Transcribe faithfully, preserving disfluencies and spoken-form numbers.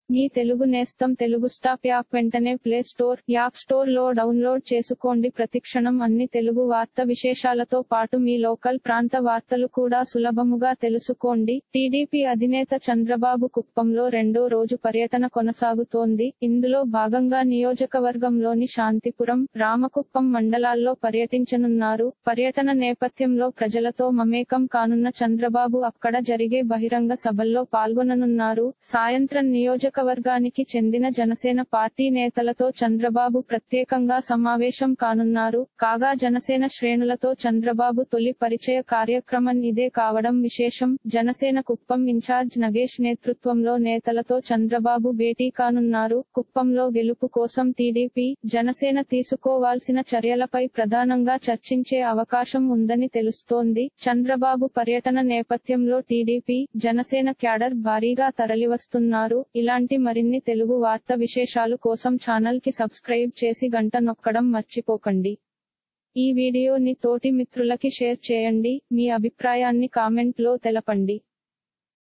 మీ తెలుగు నేస్తం Telugu stop app వెంటనే play store, app store లో డౌన్లోడ్ చేసుకోండి. ప్రతిక్షణం అన్ని తెలుగు వార్త విశేషాలతో పాటు మీ లోకల్ ప్రాంత వార్తలు కూడా సులభముగా తెలుసుకోండి. టీడీపీ అధినేత చంద్రబాబు కుప్పంలో రెండో రోజు పర్యటన కొనసాగుతోంది. ఇందులో భాగంగా నియోజకవర్గంలోని శాంతిపురం, రామకుప్పం మండలాల్లో పర్యటించనున్నారు. పర్యటన నేపథ్యంలో ప్రజలతో మమేకం కానున్న చంద్రబాబు అక్కడ జరిగే బహిరంగ సభల్లో పాల్గొననున్నారు. సాయంత్రం నియోజక వర్గానికి చెందిన జనసేన పార్టీ నేతలతో చంద్రబాబు ప్రత్యేకంగా సమావేశం కానున్నారు. కాగా జనసేన శ్రేణులతో చంద్రబాబు తొలి పరిచయ కార్యక్రమం ఇదే కావడం విశేషం. జనసేన కుప్పం ఇన్ఛార్జ్ నగేష్ నేతృత్వంలో నేతలతో చంద్రబాబు భేటీ కానున్నారు. కుప్పంలో గెలుపు కోసం టీడీపీ, జనసేన తీసుకోవాల్సిన చర్యలపై ప్రధానంగా చర్చించే అవకాశం ఉందని తెలుస్తోంది. చంద్రబాబు పర్యటన నేపథ్యంలో టీడీపీ, జనసేన క్యాడర్ భారీగా తరలివస్తున్నారు. ఇలాంటి మరిన్ని తెలుగు వార్త విశేషాలు కోసం ఛానల్ కి సబ్స్క్రైబ్ చేసి గంట నొక్కడం మర్చిపోకండి. ఈ వీడియోని తోటి మిత్రులకి షేర్ చేయండి. మీ అభిప్రాయాన్ని కామెంట్ లో తెలపండి.